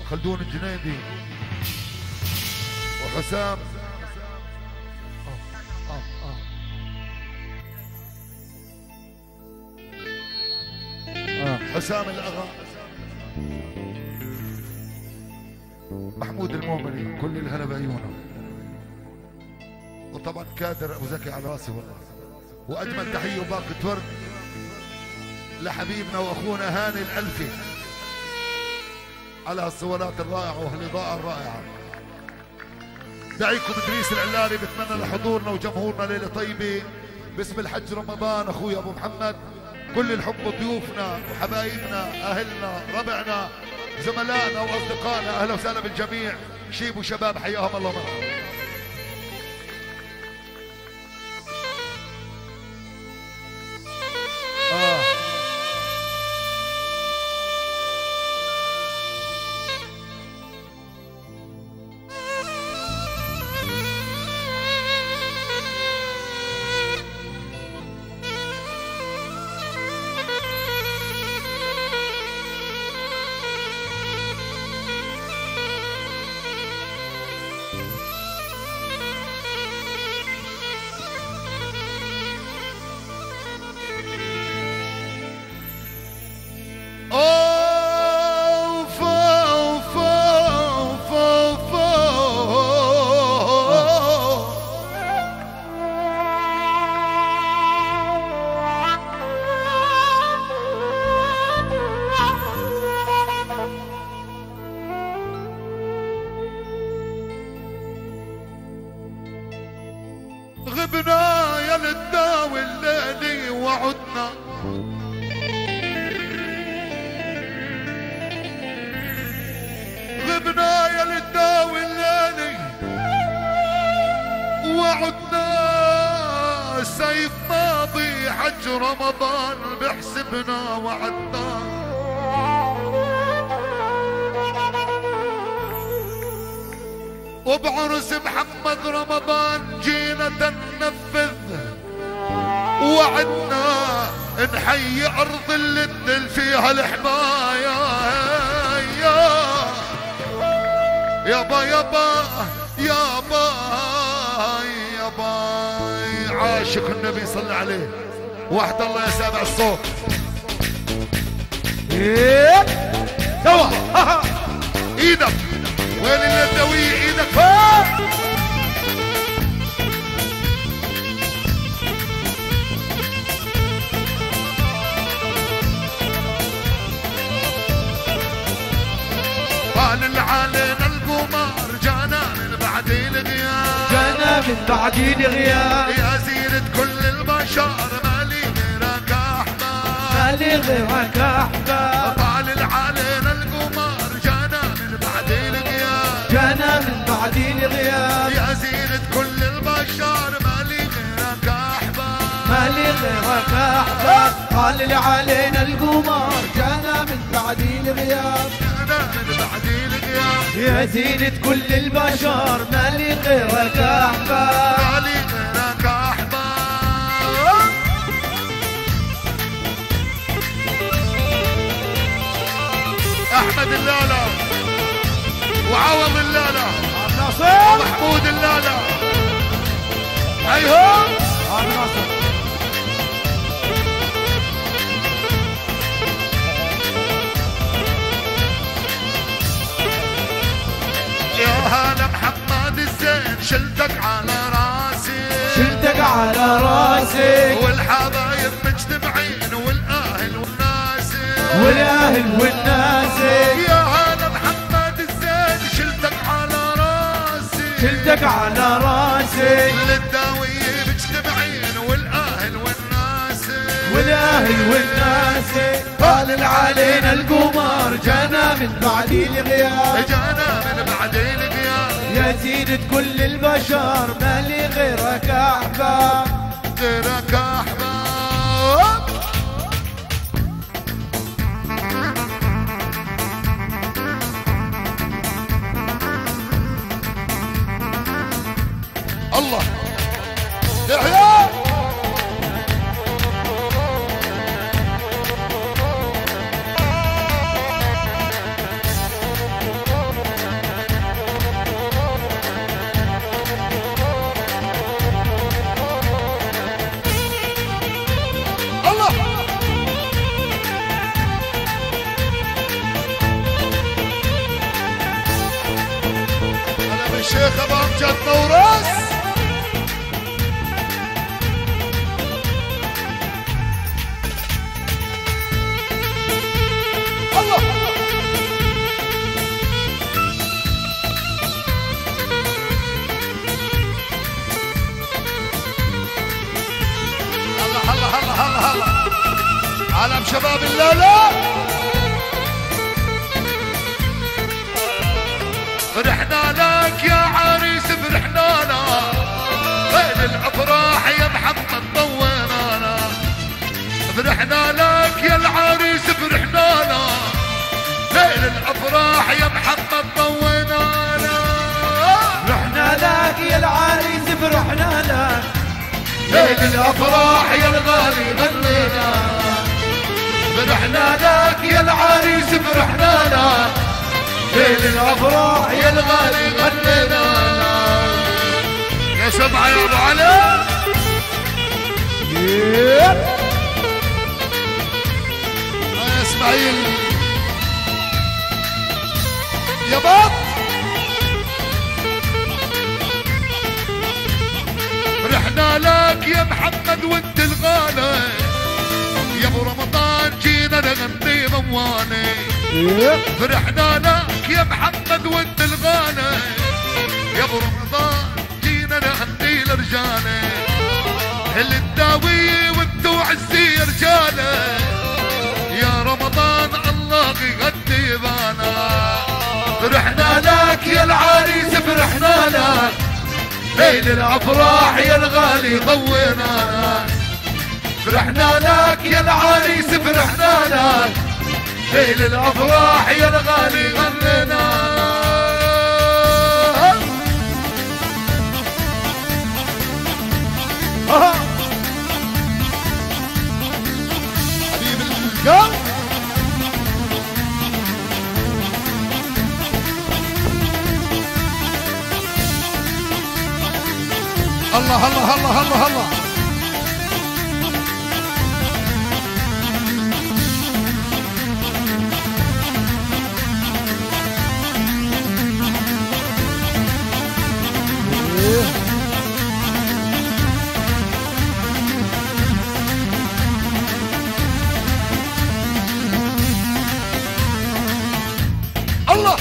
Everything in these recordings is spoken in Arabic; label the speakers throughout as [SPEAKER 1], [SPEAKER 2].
[SPEAKER 1] خلدون الجنيدي وحسام حسام الأغا، محمود المؤمني، كل الهلا بعيونه، وطبعا كادر ابو زكي على راسي والله. واجمل تحيه وباقة ورد لحبيبنا واخونا هاني الالفي على الصورات الرائعه والاضاءه الرائعه. دعيكم ادريس العلاري، بتمنى لحضورنا وجمهورنا ليله طيبه باسم الحج رمضان. اخوي ابو محمد، كل الحب ضيوفنا وحبايبنا، اهلنا، ربعنا، زملائنا واصدقائنا، اهلا وسهلا بالجميع. شيب وشباب حياهم الله مرحبا. غبنا يا للداوي الليلي وعدنا، غبنا يا للداوي الليلي وعدنا. سيف ماضي حج رمضان بحسبنا وعدنا. وبعرس محمد رمضان جينا تنفذ وعدنا، نحيي ارض اللي تدل فيها الحمايه. يابا يابا يابا يابا، عاشق النبي صلى عليه. وحد الله يا سامع الصوت. سوا ايدك وين اليدوية، ايدك فوق. قال علينا القمر جانا من بعد الغياب،
[SPEAKER 2] جانا من بعد الغياب.
[SPEAKER 1] يا زينة كل البشر مالي غيرك احباب،
[SPEAKER 2] مالي غيرك احباب.
[SPEAKER 1] قال علينا القمر جانا من بعد الغياب،
[SPEAKER 2] جانا من بعد الغياب.
[SPEAKER 1] يا زينة كل البشر مالي غيرك احباب،
[SPEAKER 2] مالي غيرك احباب. قال علينا القمر جانا من بعد الغياب،
[SPEAKER 1] جانا من بعد الغياب.
[SPEAKER 2] يا زينة كل البشر مالي غيرك احباب،
[SPEAKER 1] مالي غيرك احباب. احمد اللالة وعوض اللالة ومحمود اللالة. ايوه يا هلا محمد الزين، شلتك على راسي،
[SPEAKER 2] شلتك على راسي.
[SPEAKER 1] والحبايب مجتمعين والاهل والناس،
[SPEAKER 2] والاهل والناس.
[SPEAKER 1] يا هلا محمد الزين، شلتك على راسي،
[SPEAKER 2] شلتك على راسي.
[SPEAKER 1] للداوية مجتمعين والاهل والناس،
[SPEAKER 2] والاهل والناس. قال علينا القمر جانا من بعد الغياب،
[SPEAKER 1] جانا من بعد الغياب.
[SPEAKER 2] يا زينة كل البشر مالي غيرك احباب،
[SPEAKER 1] غيرك احباب. الله يحيى. جدنا وراس. الله هلا هلا هلا هلا عالم شباب الليلة. فرحنا لك يا عريس فرحنا لك، بين الافراح يا محمد طوينانا. فرحنا لك يا العريس فرحنا لك، بين الافراح يا محمد طوينانا.
[SPEAKER 2] فرحنا لك يا العريس فرحنا لك،
[SPEAKER 1] بين الافراح يا الغالي غنينا. فرحنا لك يا العريس فرحنا لك، بين الافراح يا الغالي غنينا. يا سبعة يا ابو علي. يا اسماعيل يا بط. فرحنا لك يا محمد وانت الغالي، يا ابو رمضان جينا نغني مواني. فرحنا لك يا محمد وانت الغالي، يا ابو رمضان جينا نغني لرجالي. الداوي وانتو عزي يا رجالي، يا رمضان الله يغني بانا. فرحنا لك يا العريس فرحنا لك، ليل الافراح يا الغالي ضوينانا. فرحنا لك يا العريس فرحنا لك، ليل الافراح يا الغالي غنينا. حبيب القلب. الله الله الله الله الله. الله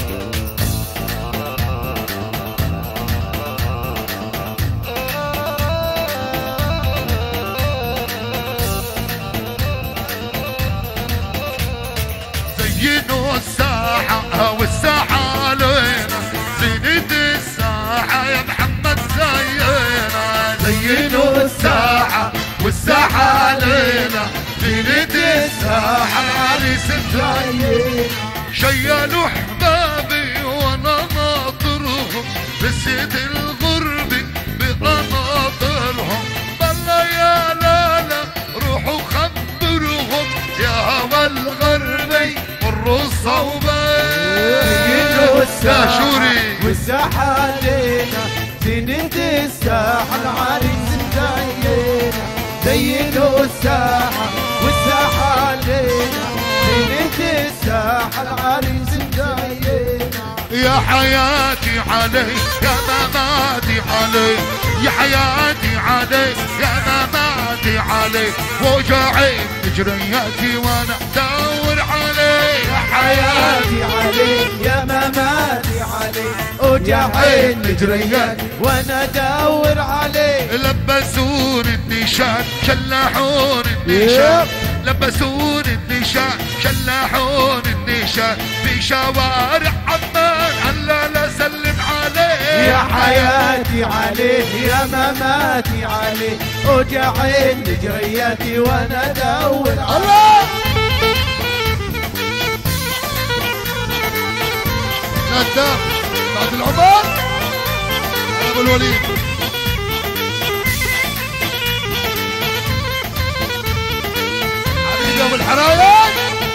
[SPEAKER 1] زينوا الساحة والساحة علينا، زينة الساحة يا محمد زينا. زينوا الساحة والساحة علينا، زينة الساحة العريس زينا. شيلوا احبابي وانا ناطرهم، بسيد الغرب بقناطرهم. بالله يا لالا روحوا خبرهم، يا هوى الغربي والرصة وبين. يا شوري
[SPEAKER 2] والساحة علينا، زينة الساحة العريس زينا. زينوا الساحة والساحة علينا، زينة الساحة العريس زينا.
[SPEAKER 1] يا حياتي علي يا مماتي علي، يا حياتي علي يا مماتي علي. وجعي مجرياتي وانا ادور علي.
[SPEAKER 2] يا حياتي علي يا مماتي علي، وجعي مجرياتي وانا ادور علي.
[SPEAKER 1] لبسوني النشان شلحون النشان، لبسوني النشان شلحون النشان. في شوارع عمان هلا لا سلم عليه.
[SPEAKER 2] يا حياتي عليه يا مماتي عليه، وجعي مجرياتي وانا ادور
[SPEAKER 1] الله. ندام بعد العمر ابو الوليد. حبيبي ابو الحرايق.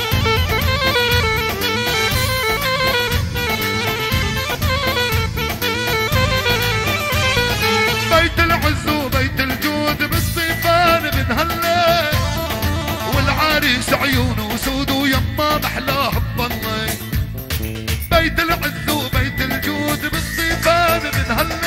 [SPEAKER 1] بيت العز وبيت الجود بالصيفان من هالليل، والعريس عيونه وسود ويما محلاه بضلي. بيت العز وبيت الجود بالصيفان من هالليل،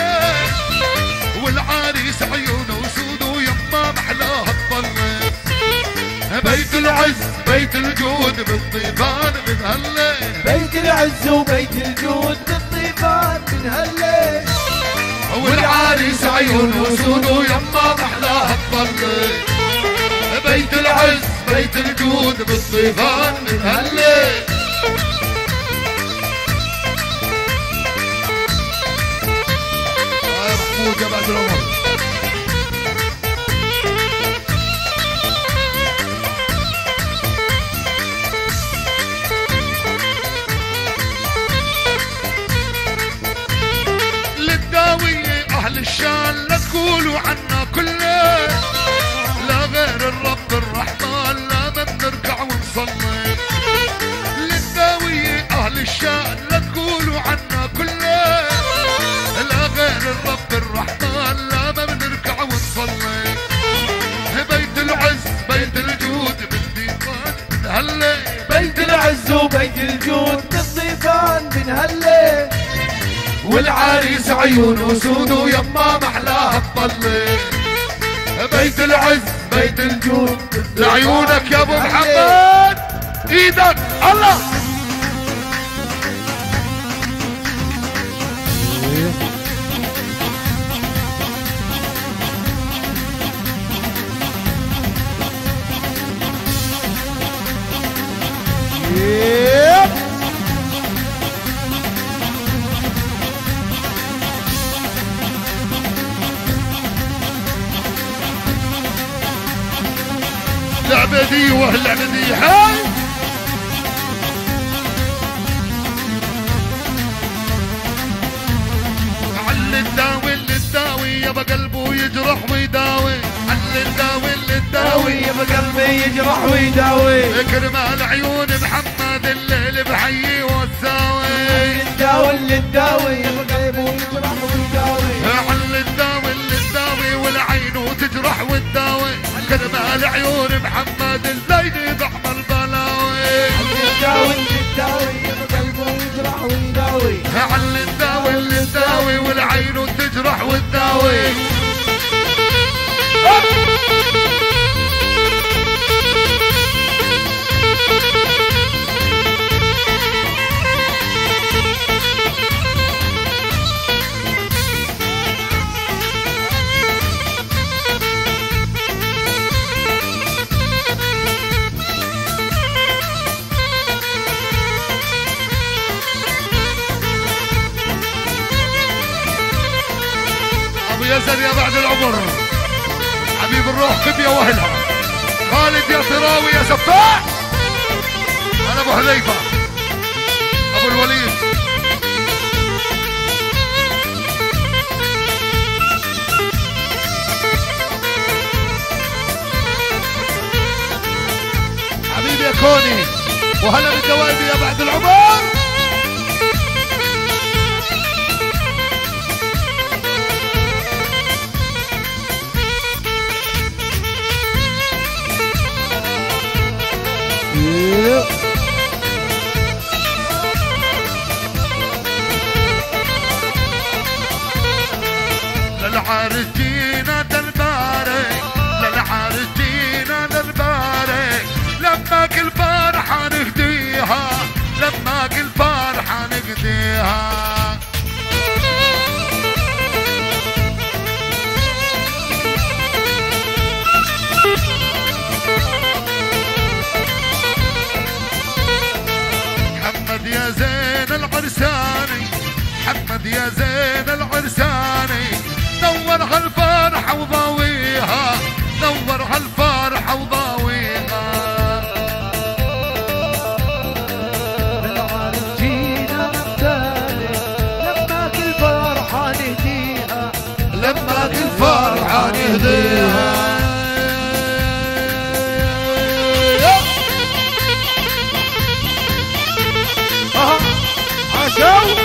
[SPEAKER 1] بالضيفان من هالليل.
[SPEAKER 2] بيت العز وبيت الجود بالضيفان من هالليل.
[SPEAKER 1] والعريس عيون وسود ويما محلاها تطلي. بيت العز بيت الجود بالضيفان من هالليل. يا محمود يا بعد العمر. أهل الشان لا تقولوا عنا كله، لا غير الرب الرحمن لا من نركع ونصلي. للداوية أهل الشان لا تقولوا عنا كله، لا غير الرب الرحمن لا من نركع ونصلي. بيت العز بيت الجود بالضيفان من هالليل.
[SPEAKER 2] بيت العز وبيت الجود بالضيفان من هالليل.
[SPEAKER 1] والعريس عيون وسود ويما محلاها تطلي. بيت العز بيت الجود لعيونك يا ابو محمد. ايدك الله. العبدي والعبدي هاي. عل الداوي للداوي يابا قلبه يجرح ويداوي. عل الداوي للداوي
[SPEAKER 2] يابا قلبي يجرح ويداوي.
[SPEAKER 1] كرمال عيون محمد الليل بحيي والزاوي.
[SPEAKER 2] الداوي للداوي يابا قلبه يجرح ويداوي.
[SPEAKER 1] عل الداوي للداوي والعين تجرح وتداوي. كرمال عيون محمد الليل بحمر بلاوي.
[SPEAKER 2] الداوي للداوي يابا قلبه يجرح ويداوي.
[SPEAKER 1] عل الداوي للداوي والعين تجرح وتداوي. يزن يا بعد العمر حبيب الروح كبيا واهلها. خالد يا طراوي يا سفاح. انا ابو حذيفه ابو الوليد. حبيبي يا كوني وهلا بالدوادي يا بعد العمر. للعارس جينا دلباري. للعارس جينا دلباري. لما كل فرحة نهديها. لما كل فرحة نهديها. محمد يا زين العرساني. محمد يا زين العرساني. نور هالفرحة وضاويها. نور هالفرحة وضاويها.
[SPEAKER 2] بالعرس جينا نبتالي. لما كل فرحة نهديها.
[SPEAKER 1] لما كل فرحة نهديها.
[SPEAKER 2] عشاو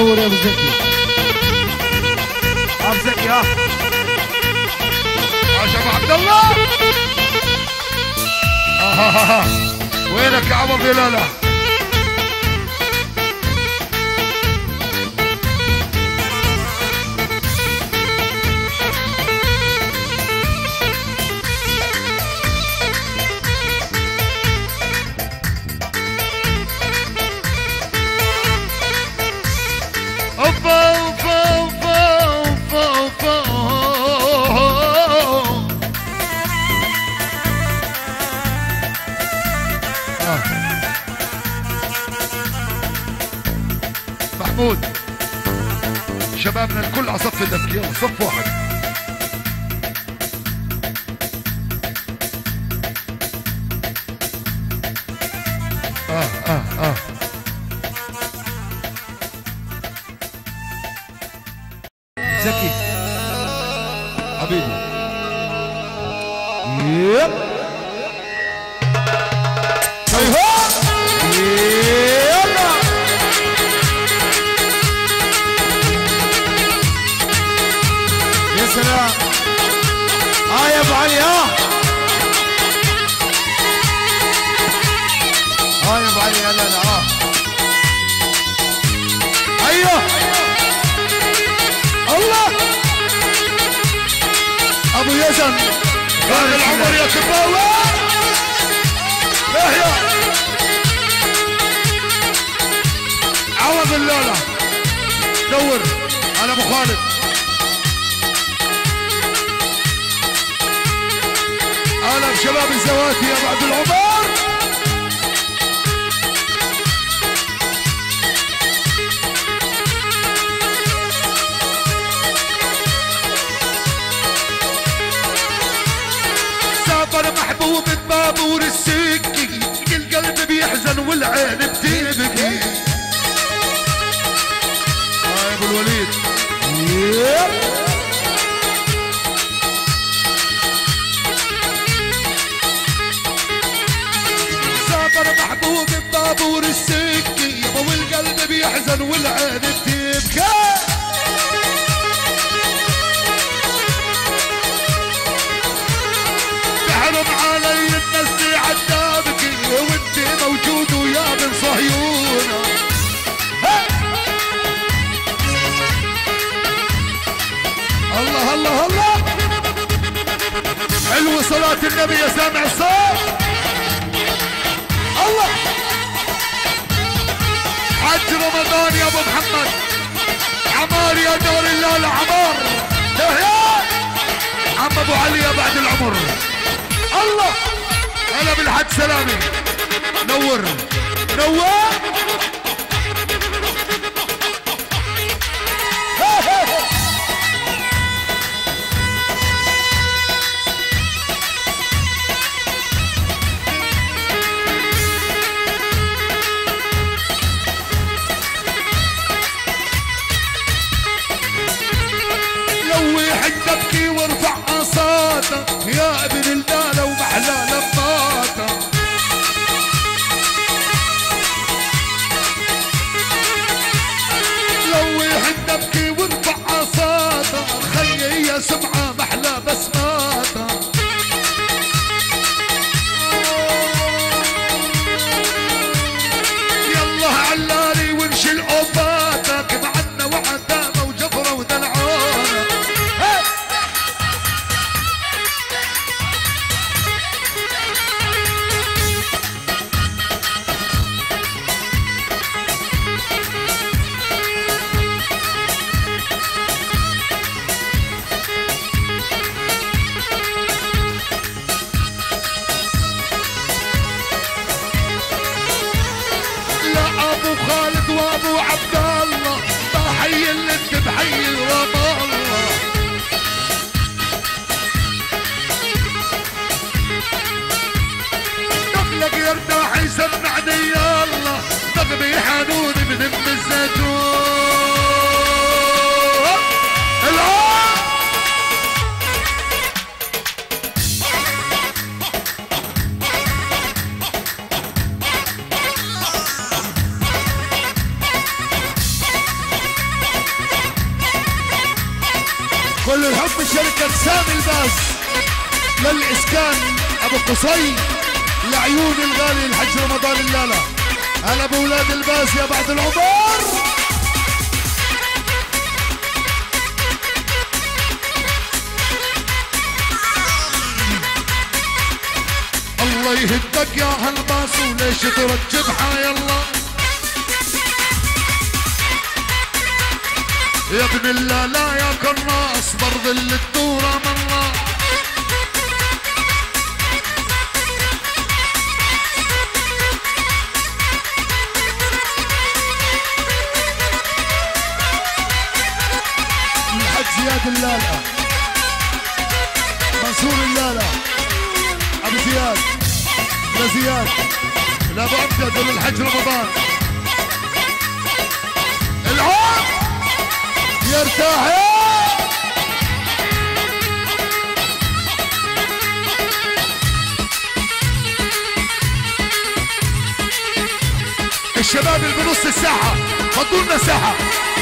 [SPEAKER 2] نور يا ابو زكي. ابو زكي ها
[SPEAKER 1] ابو عبد الله. وينك يا عمر بلاله؟ محمود شبابنا الكل على صف الدك، يلا صف واحد.
[SPEAKER 2] زكي
[SPEAKER 1] حبيبي.
[SPEAKER 2] يب يا سلام. يا ابو علي يا ابو علي. لا لا ايوه الله.
[SPEAKER 1] ابو يزن بعد العمر يا كباوة. يحيى عوض اللولة دور على ابو خالد. اهلا بشباب الزواتي يا بعد العمر. سافر محبوب ببابور السكي، القلب بيحزن والعين بتبكي. يا ابو الوليد. سافر محبوب ببابور السكي، والقلب بيحزن والعين بتبكي. تحرم علي الناس عتابكي، وانت موجود ويا من صهيونه. الله الله الله. حلو صلاة النبي يا سامع الصوت. الله حج رمضان يا ابو محمد. عمار يا دور الله عمار. عم ابو علي يا بعد العمر. الله هلا بالحج سلامي. نور نور. لوح تبكي وارفع عصاتك يا ابن الدالة ومحلى لماتك. لوح تبكي وارفع عصاتك، خيي يا سمعة محلى بسماتك. يلا علالي ونشيل اوباتك، معنا وعدامة وجفرة ودلعانة. خالد وابو عبد الله، بحي اللي بحي الرام الله. دخلك يرتاح يسمعني يالله، نغمي حنون من ام الزيتون. شركة سامي الباز للإسكان أبو قصي لعيون الغالي الحج رمضان اللالة. هلا بأولاد الباز يا بعد العمر. الله يهدك يا هالباص وليش ترجب حي الله يا ابن الله لا يا كراس برظل الدورة من الله. الحج زياد اللالة منصور اللالة ابو زياد لزياد لابو امجد للحج رمضان. العود يرتاح الشباب اللي بنص الساحة فضوا لنا ساحة.